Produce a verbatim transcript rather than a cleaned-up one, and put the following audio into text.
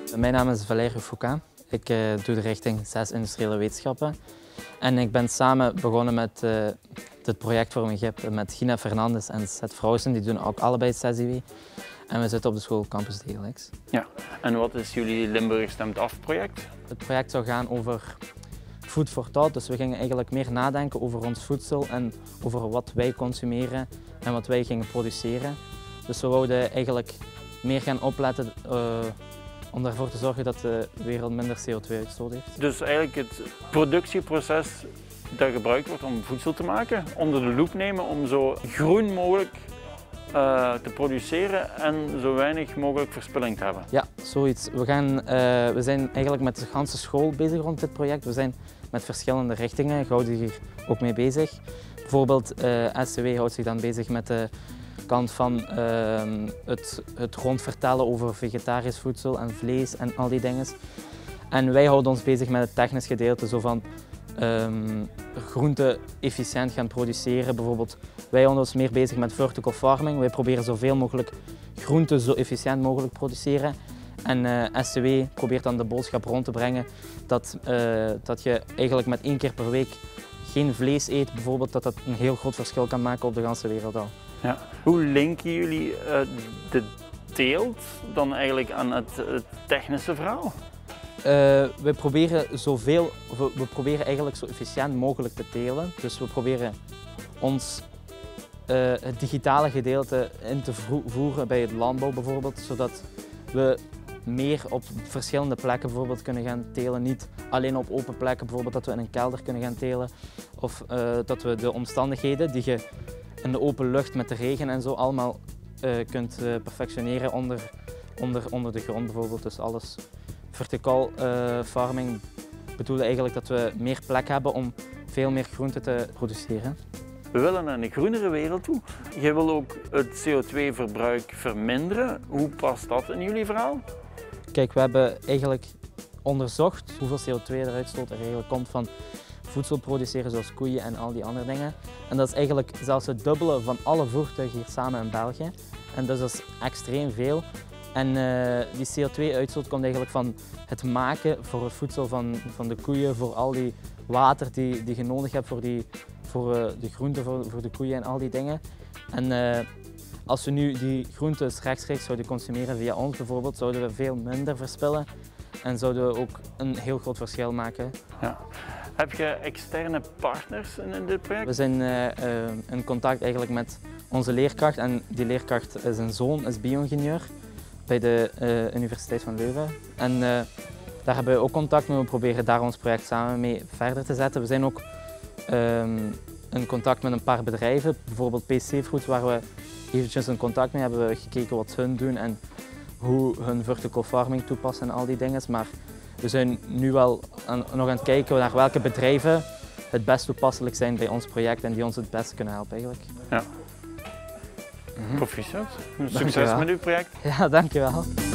Mijn naam is Valerio Foucault. Ik uh, doe de richting zes industriële wetenschappen. En ik ben samen begonnen met uh, dit project voor mijn G I P met Gina Fernandes en Seth Vrouwsen. Die doen ook allebei zes I W. En we zitten op de school Campus D L X. Ja, en wat is jullie Limburg Stemt Af project? Het project zou gaan over food for thought. Dus we gingen eigenlijk meer nadenken over ons voedsel en over wat wij consumeren en wat wij gingen produceren. Dus we wouden eigenlijk meer gaan opletten uh, om ervoor te zorgen dat de wereld minder C O twee uitstoot heeft. Dus eigenlijk het productieproces dat gebruikt wordt om voedsel te maken, onder de loep nemen om zo groen mogelijk uh, te produceren en zo weinig mogelijk verspilling te hebben. Ja, zoiets. We, gaan, uh, we zijn eigenlijk met de hele school bezig rond dit project. We zijn met verschillende richtingen, houden hier ook mee bezig. Bijvoorbeeld uh, S C W houdt zich dan bezig met de kant van uh, het, het rondvertellen over vegetarisch voedsel en vlees en al die dingen. En wij houden ons bezig met het technisch gedeelte, zo van um, groenten efficiënt gaan produceren. Bijvoorbeeld, wij houden ons meer bezig met vertical farming. Wij proberen zoveel mogelijk groenten zo efficiënt mogelijk produceren. En uh, S C W probeert dan de boodschap rond te brengen dat, uh, dat je eigenlijk met één keer per week geen vlees eet, bijvoorbeeld, dat dat een heel groot verschil kan maken op de hele wereld al. Ja. Hoe linken jullie uh, de teelt dan eigenlijk aan het, het technische verhaal? Uh, we, proberen zoveel, we, we proberen eigenlijk zo efficiënt mogelijk te telen. Dus we proberen ons uh, het digitale gedeelte in te voeren bij het landbouw bijvoorbeeld, zodat we meer op verschillende plekken bijvoorbeeld kunnen gaan telen. Niet alleen op open plekken, bijvoorbeeld dat we in een kelder kunnen gaan telen. Of uh, dat we de omstandigheden die je in de open lucht met de regen en zo allemaal uh, kunt uh, perfectioneren onder, onder, onder de grond bijvoorbeeld. Dus alles vertical uh, farming bedoelt eigenlijk dat we meer plek hebben om veel meer groenten te produceren. We willen naar een groenere wereld toe. Je wil ook het C O twee verbruik verminderen. Hoe past dat in jullie verhaal? Kijk, we hebben eigenlijk onderzocht hoeveel C O twee er uitstoot er eigenlijk komt van voedsel produceren zoals koeien en al die andere dingen. En dat is eigenlijk zelfs het dubbele van alle voertuigen hier samen in België. En dus dat is extreem veel. En uh, die C O twee uitstoot komt eigenlijk van het maken voor het voedsel van, van de koeien, voor al die water die, die je nodig hebt voor, die, voor uh, de groenten, voor, voor de koeien en al die dingen. En uh, als we nu die groenten rechtstreeks zouden consumeren via ons bijvoorbeeld, zouden we veel minder verspillen en zouden we ook een heel groot verschil maken. Ja. Heb je externe partners in dit project? We zijn uh, uh, in contact eigenlijk met onze leerkracht en die leerkracht, zijn zoon is bio-ingenieur bij de uh, Universiteit van Leuven. En uh, daar hebben we ook contact mee. We proberen daar ons project samen mee verder te zetten. We zijn ook um, in contact met een paar bedrijven, bijvoorbeeld P C Fruit, waar we eventjes in contact mee hebben. We hebben gekeken wat hun doen en hoe hun vertical farming toepassen en al die dingen. Maar we zijn nu wel aan, nog aan het kijken naar welke bedrijven het best toepasselijk zijn bij ons project en die ons het beste kunnen helpen eigenlijk. Ja. Proficiat. Succes met uw project. Ja, dankjewel.